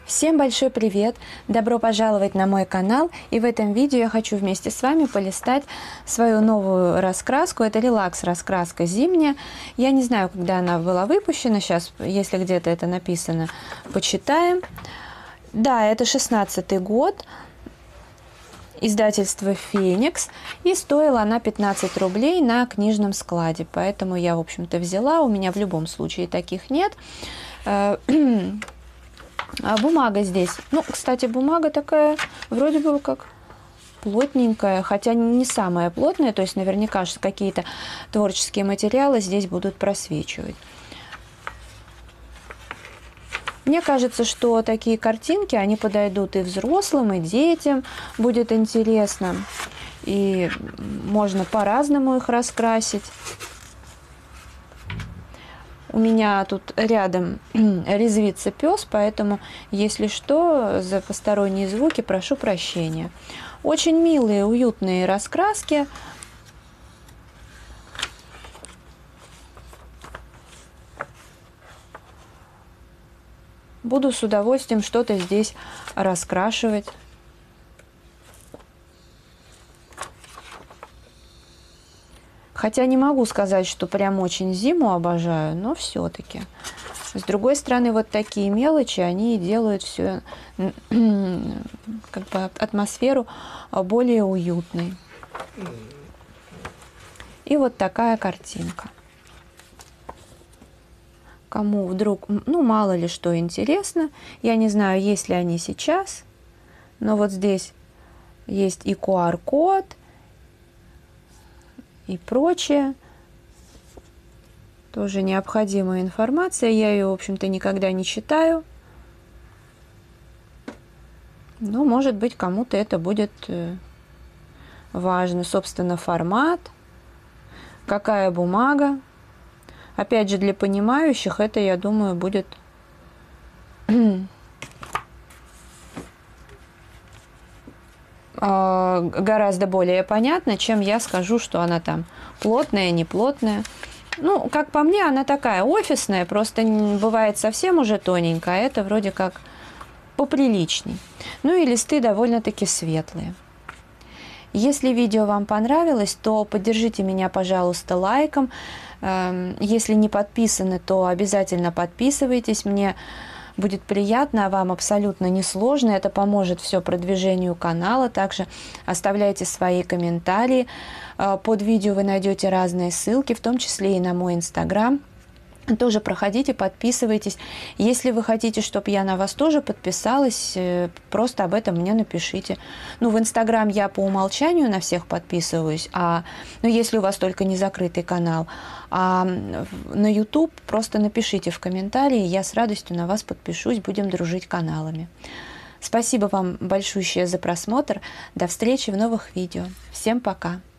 Всем большой привет! Добро пожаловать на мой канал, и в этом видео я хочу вместе с вами полистать свою новую раскраску. Это релакс раскраска зимняя. Я не знаю, когда она была выпущена, сейчас, если где-то это написано, почитаем. Да, это 16-й год, издательство «Феникс», и стоила она 15 рублей на книжном складе, поэтому я, в общем-то, взяла. У меня в любом случае таких нет. А бумага здесь, ну, кстати, бумага такая вроде бы как плотненькая, хотя не самая плотная, то есть наверняка какие-то творческие материалы здесь будут просвечивать. Мне кажется, что такие картинки, они подойдут и взрослым, и детям, будет интересно, и можно по-разному их раскрасить. У меня тут рядом резвится пес, поэтому, если что, за посторонние звуки прошу прощения. Очень милые, уютные раскраски. Буду с удовольствием что-то здесь раскрашивать. Хотя не могу сказать, что прям очень зиму обожаю, но все-таки. С другой стороны, вот такие мелочи, они делают все, как бы, атмосферу более уютной. И вот такая картинка. Кому вдруг, ну, мало ли что интересно, я не знаю, есть ли они сейчас, но вот здесь есть и QR-код, и прочее. Тоже необходимая информация. Я ее, в общем-то, никогда не читаю. Но, может быть, кому-то это будет важно. Собственно, формат, какая бумага. Опять же, для понимающих это, я думаю, будет гораздо более понятно, чем я скажу, что она там плотная, не плотная. Ну, как по мне, она такая офисная, просто бывает совсем уже тоненькая, а это вроде как поприличней. Ну и листы довольно-таки светлые. Если видео вам понравилось, то поддержите меня, пожалуйста, лайком. Если не подписаны, то обязательно подписывайтесь. Мне будет приятно, а вам абсолютно несложно. Это поможет все продвижению канала. Также оставляйте свои комментарии. Под видео вы найдете разные ссылки, в том числе и на мой Инстаграм. Тоже проходите, подписывайтесь. Если вы хотите, чтобы я на вас тоже подписалась, просто об этом мне напишите. Ну, в Инстаграм я по умолчанию на всех подписываюсь, ну, если у вас только не закрытый канал. А на YouTube просто напишите в комментарии, я с радостью на вас подпишусь, будем дружить каналами. Спасибо вам большущее за просмотр. До встречи в новых видео. Всем пока!